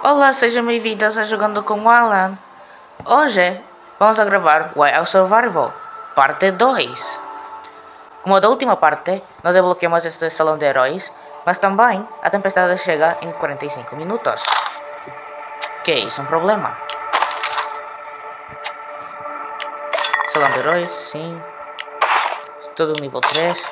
Olá, sejam bem-vindos a Jogando com o Alan. Hoje vamos a gravar Wild Survival, parte 2. Como da última parte, nós desbloqueamos este salão de heróis, mas também a tempestade chega em 45 minutos. Que isso é um problema. Salão de heróis, sim. Tudo nível 3.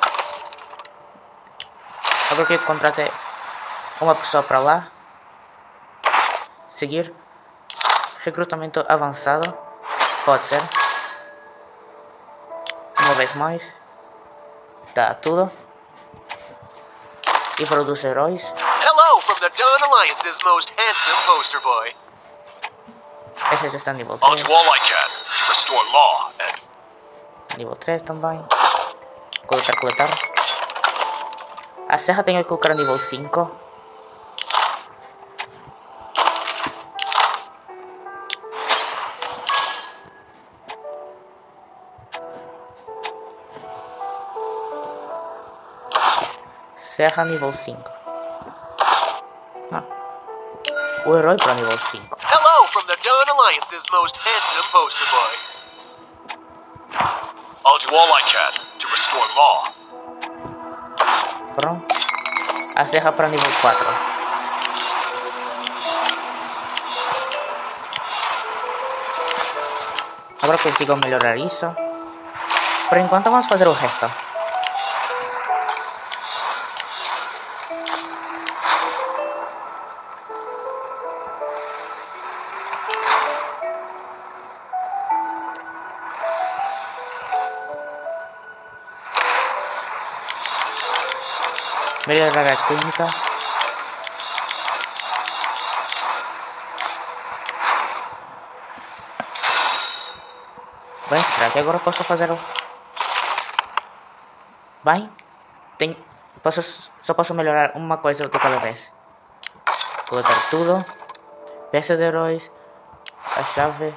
Agora que eu contrate uma pessoa para lá. Seguir. Recrutamento avançado. Pode ser. Uma vez mais. Dá tudo. E produz heróis. Hello from the Dawn Alliance's most handsome poster boy. Esse já está nível I'll 3. do all I can to restore law and Nível 3 também. Coletar. A serra tenho que colocar nível 5. Serra nível 5. O herói para nível 5. hello from the Dawn Alliance's most handsome poster boy. I'll do all I can to restore law. Pronto. A serra para nível 4. Agora consigo melhorar isso. Por enquanto vamos fazer o resto. Melhorar a clínica. Bem, será que agora posso fazer o... Bem, só posso melhorar uma coisa de cada vez. Coletar tudo. Peças de heróis. As chaves.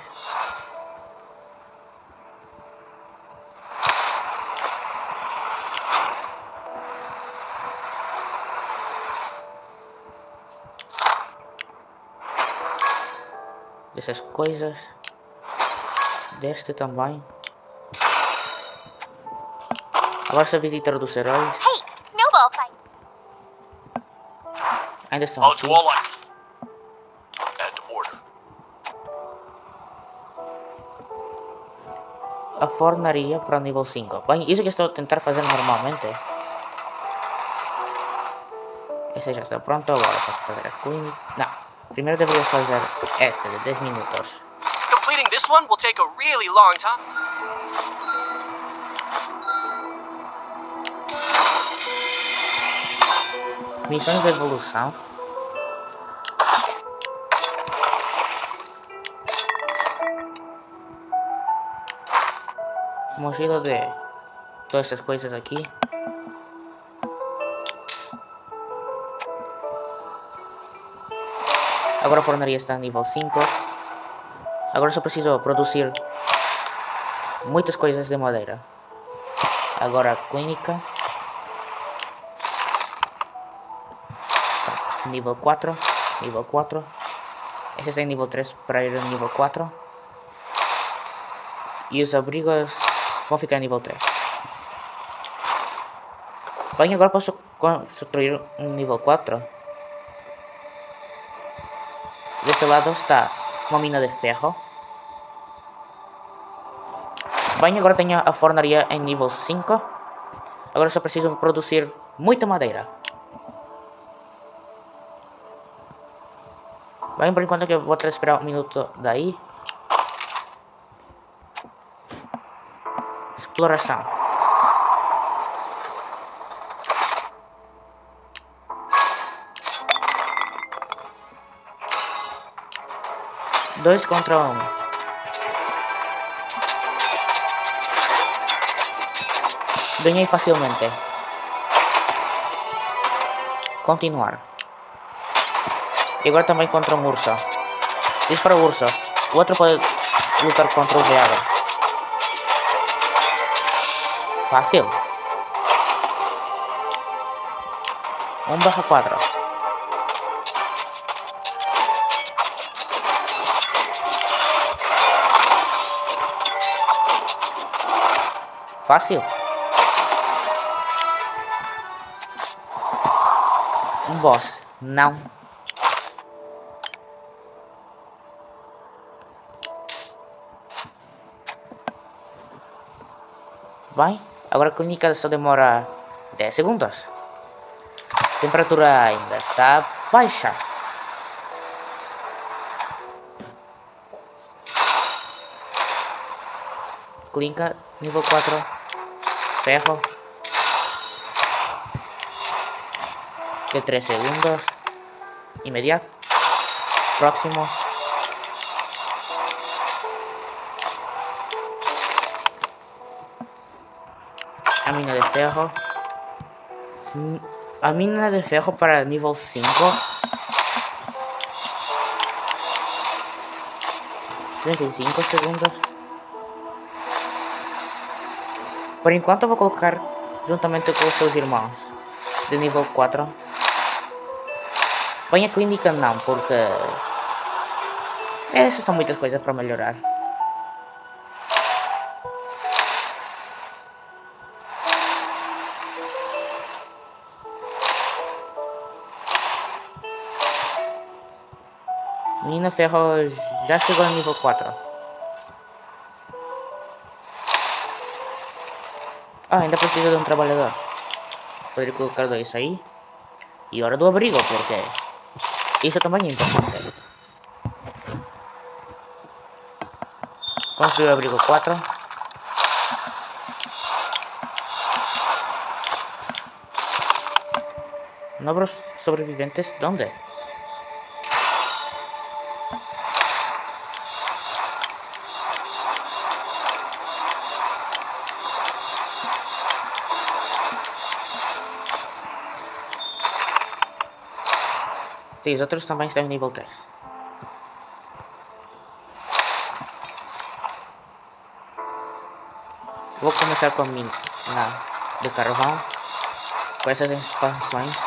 Dessas coisas. Deste também. Agora sou visitar dos heróis. Hey, snowball fight. Ainda estão I'll aqui. do all I and order. A fornaria para nível 5. Bem, isso que estou a tentar fazer normalmente. Esse já está pronto. Agora posso fazer a clínica. Não. Primeiro deveria fazer este de 10 minutos. Completing this one will take a really long time. Missões de evolução. Mochila de todas essas coisas aqui. Agora a fornaria está a nível 5. Agora só preciso produzir muitas coisas de madeira. Agora a clínica. Nível 4. Nível 4. Este é em nível 3 para ir a nível 4. E os abrigos vão ficar a nível 3. Bem, agora posso construir um nível 4. Desse lado está uma mina de ferro. Bem, agora tenho a fornaria em nível 5. Agora só preciso produzir muita madeira. Bem, por enquanto que eu vou esperar um minuto daí. Exploração. Dois contra 1. Ganhei facilmente. Continuar. E agora também contra um urso. Diz para o urso. O outro pode lutar contra o veado. Fácil. 1/4. Fácil. Um boss. Não. Bem, agora a clínica só demora 10 segundos. A temperatura ainda está baixa. Clínica nível 4. Ferro. De 3 segundos. Imediato. Próximo. A mina de ferro. A mina de ferro para nível 5. 35 segundos. Por enquanto eu vou colocar juntamente com os seus irmãos de nível 4. Põe a clínica não, porque essas são muitas coisas para melhorar. Mina ferro já chegou no nível 4. Ah, ainda precisa de um trabalhador. Poderia colocar 2 aí. E hora do abrigo, porque isso também é importante. Construir o abrigo 4. Novos sobreviventes, ¿dónde? Sim, os outros também estão em nível 3. Vou começar com a mina de carvão. Com essas expansões.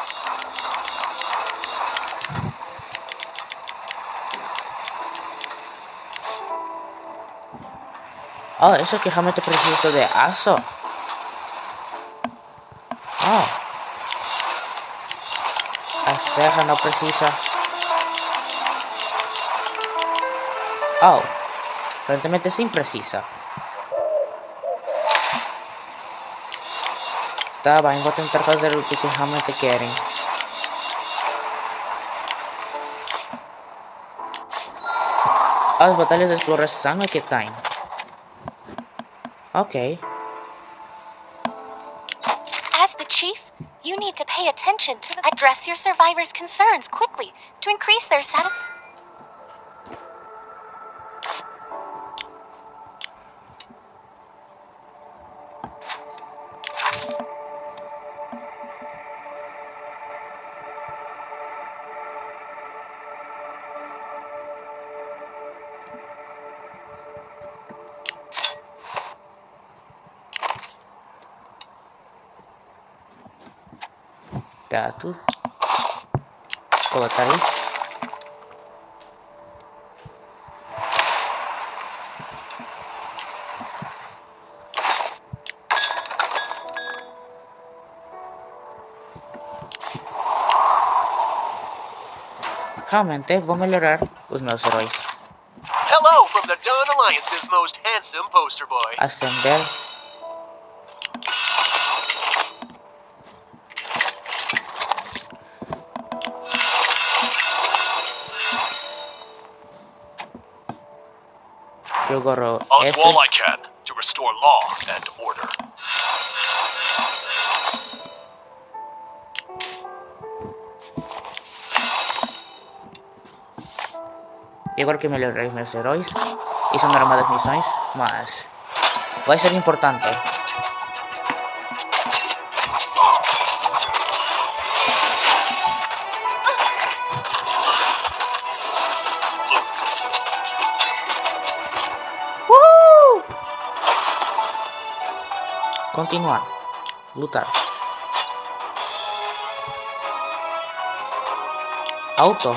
Oh, isso aqui realmente precisa de aço. Oh. A serra não precisa. Oh. Aparentemente sim precisa. Tá bem, vou tentar fazer o que realmente querem. As batalhas de exploração é que tem. Ok. As the chief, you need to pay attention to address your survivors' concerns quickly to increase their satisfaction. Tá tudo. Colocar aí. Realmente vou melhorar os meus heróis. Hello from the Dawn Alliance's most handsome poster boy. Acender. Eu agora I'll do all I can to restore law and order. E agora que melhorei os meus heróis. Isso não era uma das missões, mas vai ser importante. Continuar. Lutar. Auto.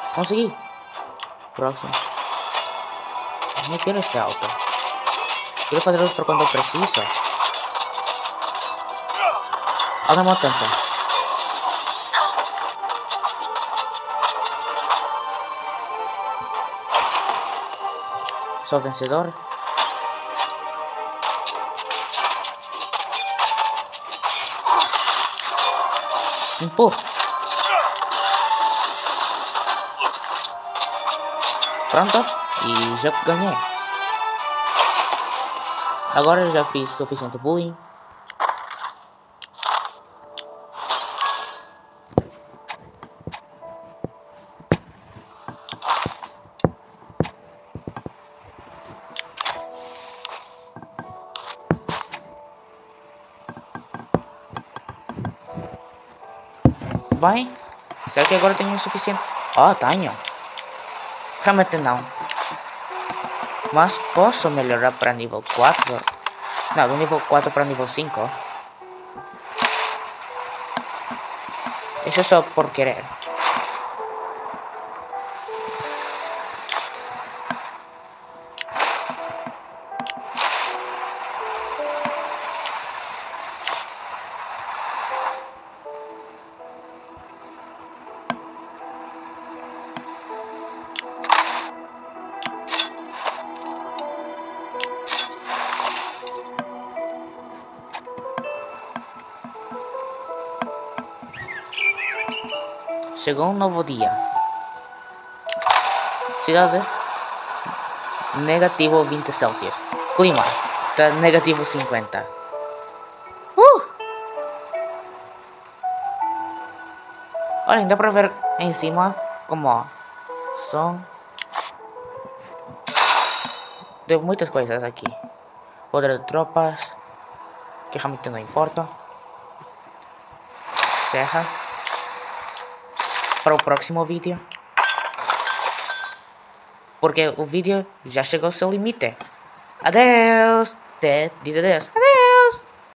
Consegui. Próximo. Não quero este auto. Quero fazer isso quando eu preciso. Ao mesmo tempo. Sou vencedor. Empurro. Pronto. E já ganhei. Agora eu já fiz suficiente bullying. Bem, será que agora tenho o suficiente? Oh, tenho. Realmente não. Mas posso melhorar para nível 4? Não, do nível 4 para nível 5. Isso é só por querer. Chegou um novo dia. Cidade negativo 20 Celsius. Clima está negativo 50. Olha, dá para ver em cima como som. Tem muitas coisas aqui. Poder de tropas, que realmente não importa. Serra. Para o próximo vídeo. Porque o vídeo já chegou ao seu limite. Adeus. Diz adeus. Adeus.